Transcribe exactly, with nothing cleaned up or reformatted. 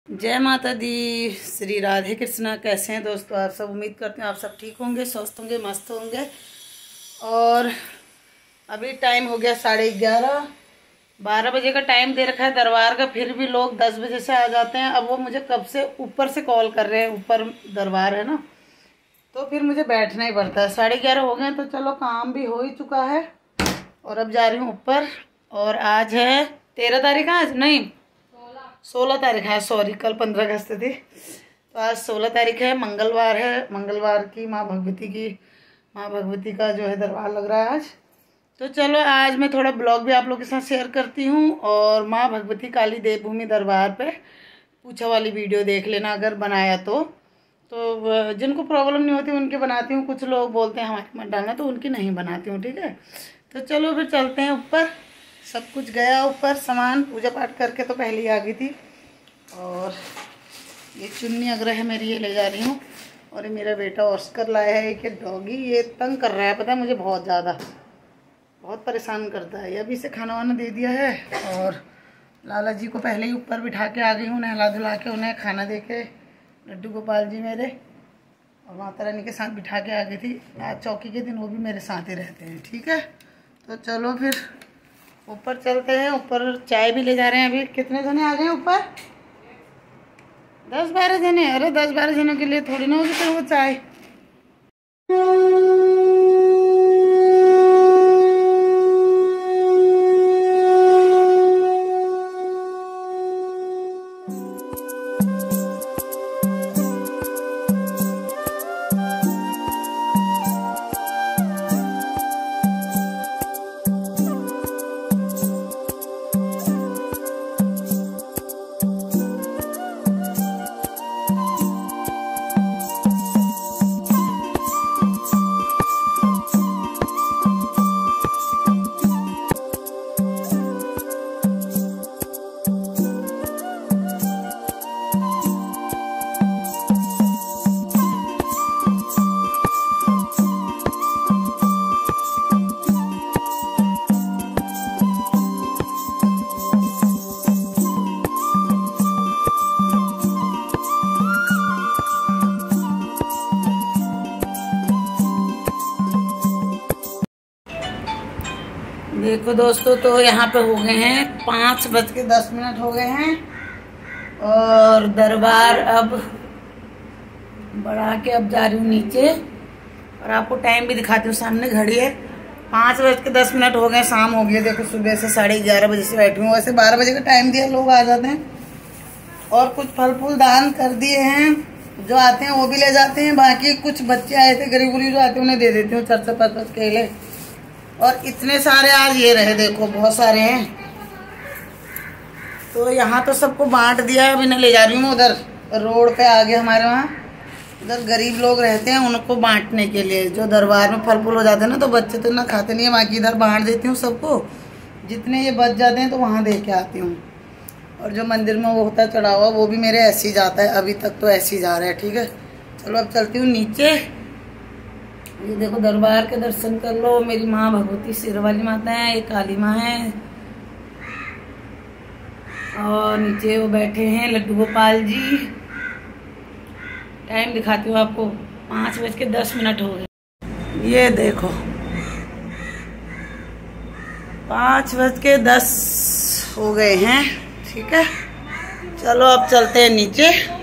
जय माता दी, श्री राधे कृष्णा। कैसे हैं दोस्तों आप सब? उम्मीद करते हैं आप सब ठीक होंगे, स्वस्थ होंगे, मस्त होंगे। और अभी टाइम हो गया साढ़े ग्यारह, बारह बजे का टाइम दे रखा है दरबार का, फिर भी लोग दस बजे से आ जाते हैं। अब वो मुझे कब से ऊपर से कॉल कर रहे हैं, ऊपर दरबार है ना, तो फिर मुझे बैठना ही पड़ता है। साढ़े ग्यारह हो गए तो चलो काम भी हो ही चुका है और अब जा रही हूँ ऊपर। और आज है तेरह तारीख, आज नहीं सोलह तारीख है, सॉरी कल पंद्रह अगस्त थी, तो आज सोलह तारीख है, मंगलवार है। मंगलवार की माँ भगवती की माँ भगवती का जो है दरबार लग रहा है आज। तो चलो आज मैं थोड़ा ब्लॉग भी आप लोगों के साथ शेयर करती हूँ। और माँ भगवती काली देवभूमि दरबार पे पूछा वाली वीडियो देख लेना अगर बनाया तो तो जिनको प्रॉब्लम नहीं होती उनके बनाती हूँ। कुछ लोग बोलते हैं हमारे मत डालना, तो उनकी नहीं बनाती हूँ, ठीक है। तो चलो फिर चलते हैं ऊपर। सब कुछ गया ऊपर, सामान पूजा पाठ करके तो पहले ही आ गई थी। और ये चुन्नी अग्रह है मेरी, ये ले जा रही हूँ। और ये मेरा बेटा ऑस्कर लाया है एक डॉगी, ये तंग कर रहा है, पता है मुझे बहुत ज़्यादा, बहुत परेशान करता है। ये अभी से खाना वाना दे दिया है और लाला जी को पहले ही ऊपर बिठा के आ गई हूँ, नहला धुला के उन्हें खाना दे के। लड्डू गोपाल जी मेरे और माता रानी के साथ बिठा के आ गई थी। आज चौकी के दिन वो भी मेरे साथ ही रहते हैं, ठीक है। तो चलो फिर ऊपर चलते हैं। ऊपर चाय भी ले जा रहे हैं। अभी कितने जने आ गए ऊपर? दस बारह जने। अरे दस बारह जनों के लिए थोड़ी ना होगी फिर वो चाय। देखो दोस्तों, तो यहाँ पे हो गए हैं पाँच बज के दस मिनट हो गए हैं और दरबार अब बढ़ा के अब जा रही हूँ नीचे। और आपको टाइम भी दिखाती हूँ, सामने घड़ी है, पाँच बज के दस मिनट हो गए, शाम हो गई है। देखो सुबह से साढ़े ग्यारह बजे से बैठी हूँ। वैसे बारह बजे का टाइम दिया, लोग आ जाते हैं। और कुछ फल फूल दान कर दिए हैं, जो आते हैं वो भी ले जाते हैं। बाकी कुछ बच्चे आए थे गरीब गुरीब जो आते हैं उन्हें दे देती हूँ, चार चार पाँच पाँच केले। और इतने सारे आज ये रहे, देखो बहुत सारे हैं। तो यहाँ तो सबको बांट दिया है। अभी नहीं ले जा रही हूँ, उधर रोड पे आगे हमारे वहाँ उधर गरीब लोग रहते हैं, उनको बांटने के लिए। जो दरबार में फल फूल हो जाते हैं ना, तो बच्चे तो ना खाते नहीं है, बाकी इधर बांट देती हूँ सबको। जितने ये बच जाते हैं तो वहाँ दे के आती हूँ। और जो मंदिर में वो होता है चढ़ा हुआ, वो भी मेरे ऐसे ही जाता है, अभी तक तो ऐसे ही जा रहा है, ठीक है। चलो अब चलती हूँ नीचे। ये देखो दरबार के दर्शन कर लो। मेरी माँ भगवती सिर वाली माता है, एक काली माँ है और नीचे वो बैठे हैं लड्डू गोपाल जी। टाइम दिखाती हूँ आपको, पाँच बज के दस मिनट हो गए। ये देखो पाँच बज के दस हो गए हैं, ठीक है। चलो अब चलते हैं नीचे।